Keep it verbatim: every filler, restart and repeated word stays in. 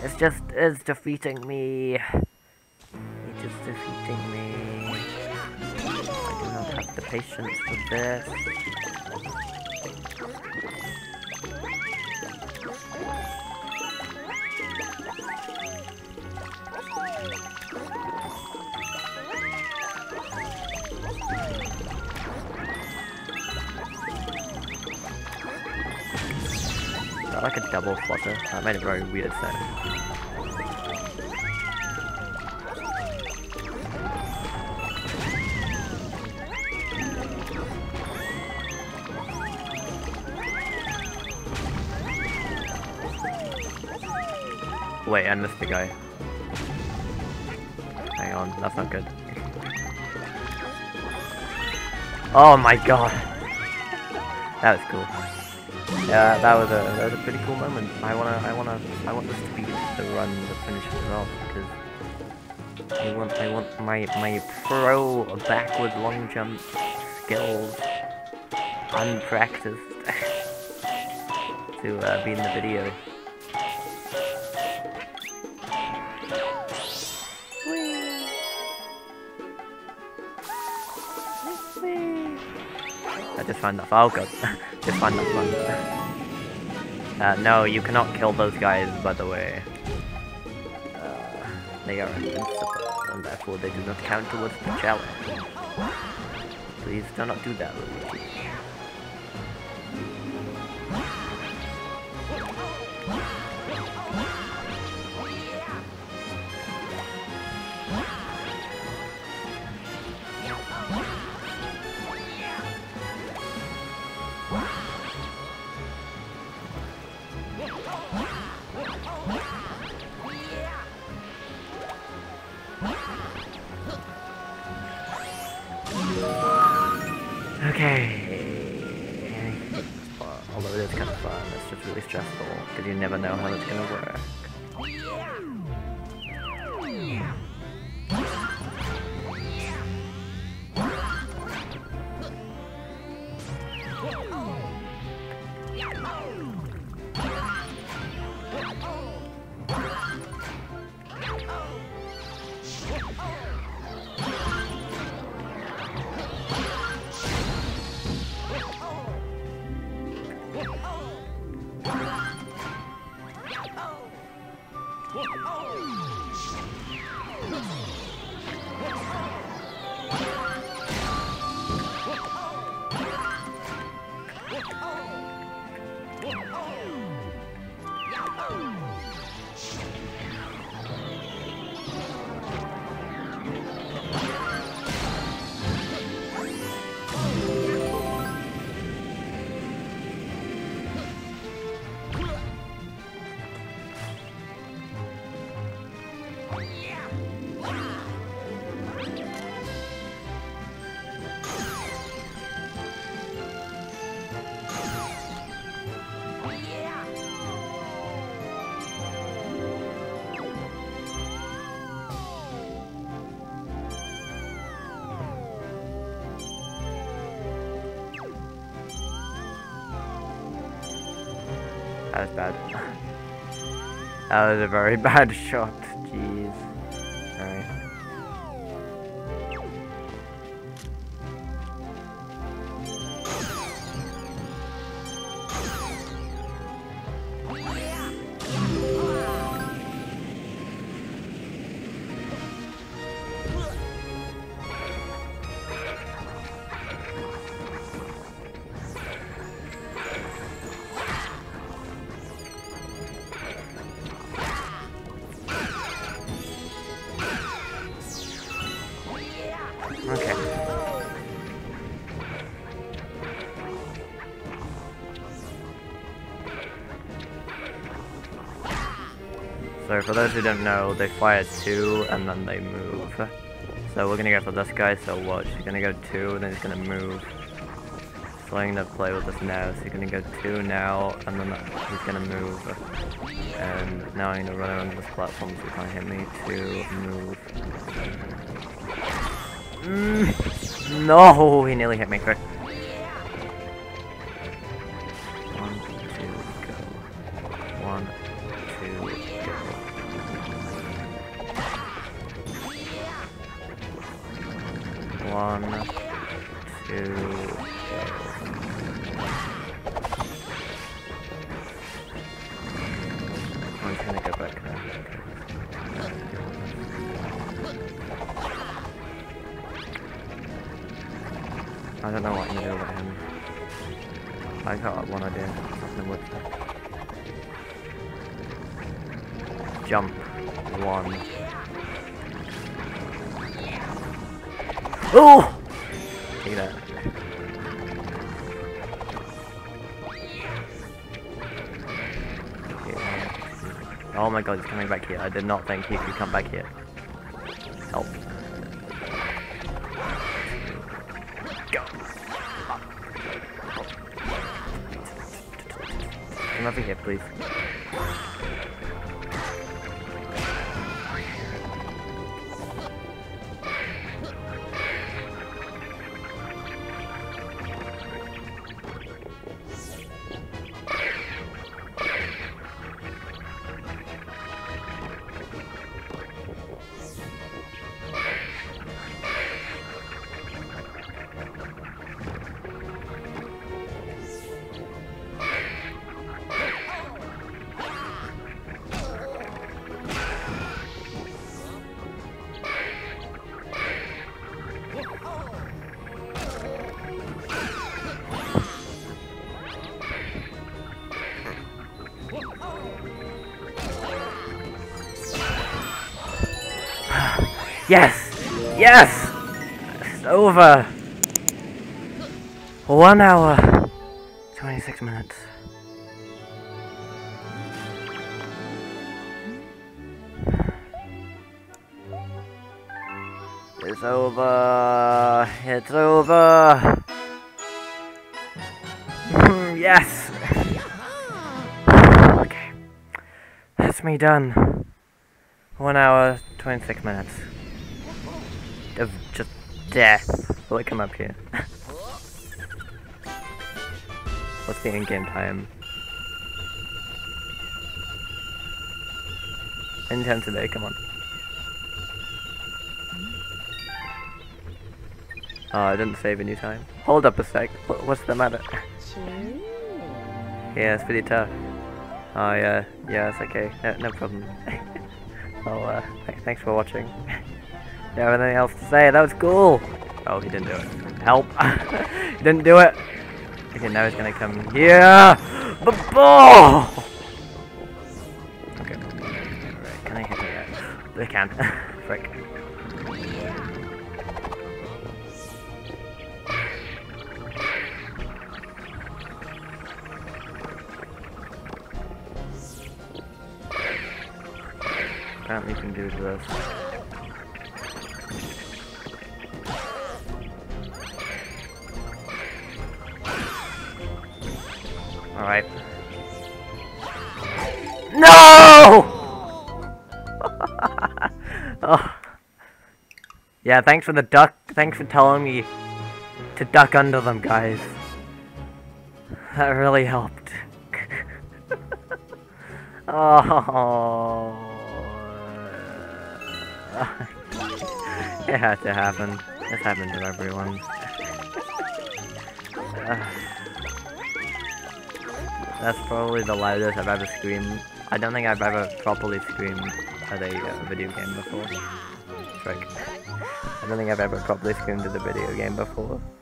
It's just, it's defeating me. It's just defeating me. I do not have the patience for this. I like a double flutter. That made a very weird sound. Wait, I missed the guy. Hang on, that's not good. Oh my god! That was cool. Yeah, that was a that was a pretty cool moment. I wanna I wanna I want this to be the run that finishes it off because I want I want my my pro backward long jump skills unpracticed to uh, be in the video. I just find that oh god, just find that fun. Uh, no, you cannot kill those guys, by the way. Uh, they are invincible, and therefore they do not count towards the challenge. Please do not do that, Luigi. Okay. Although it is kind of fun, it's just really stressful because you never know how it's gonna work. That was bad. That was a very bad shot. Jeez. Sorry. Okay. So for those who don't know, they fire two and then they move. So we're gonna go for this guy, so watch. He's gonna go two and then he's gonna move. So I'm gonna play with this now. So he's gonna go two now and then he's gonna move. And now I'm gonna run around this platform so he can't hit me. Two, move. Mm, no, he nearly hit me. Quick. One, two, go. One, two, go. One, two, go. I'm just gonna go back there. I don't know what I'm gonna do about him. I got one idea. Something with that. Jump. One. Oh! Take that. Oh my god, he's coming back here. I did not think he could come back here. Help. Go. Come over here, please. Yes! Yes! It's over! One hour, twenty-six minutes. It's over! It's over! Yes! Okay. That's me done. One hour, twenty-six minutes. Of just death. Will it come up here? What's the in-game time? In time today, come on. Oh, I didn't save any time. Hold up a sec. What's the matter? Yeah, it's pretty tough. Oh yeah, yeah, it's okay. No, no problem. Oh, uh, th thanks for watching. Do you have anything else to say? That was cool! Oh, he didn't do it. Help! He didn't do it! Okay, now he's gonna come here! B-ball! Okay. Right, can I hit me yet? They can't. Frick. Apparently you can do this. Alright. No! Oh. Yeah, thanks for the duck. Thanks for telling me to duck under them, guys. That really helped. Oh. It had to happen. This happened to everyone. Uh, that's probably the loudest I've ever screamed. I don't think I've ever properly screamed at a uh, video game before. Frick. I don't think I've ever properly screamed at a video game before.